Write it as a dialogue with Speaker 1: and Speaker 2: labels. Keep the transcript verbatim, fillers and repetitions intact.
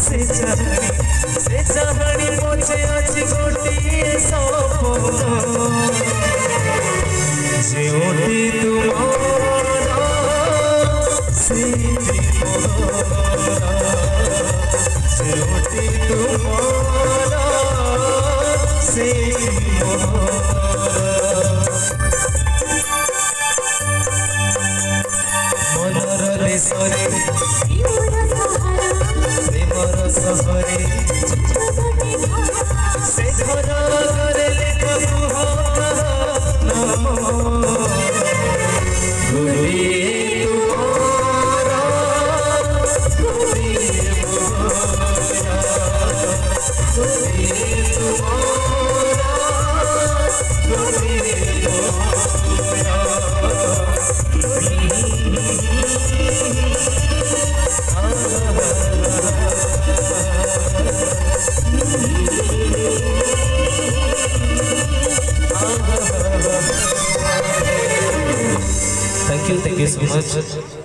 Speaker 1: से चाहनी से चाहनी पछे अछि गोटिए सपन जेउटी तुमरा सेठी मोरा जेउटी तुमरा सेठी मोरा मनर देशरे प्रेमर सहरे से घर घरे लेखकु नाम गोटिए तुमरा गोटिए मोरा गोटिए तुमरा गोटिए मोरा Thank you, thank you so much.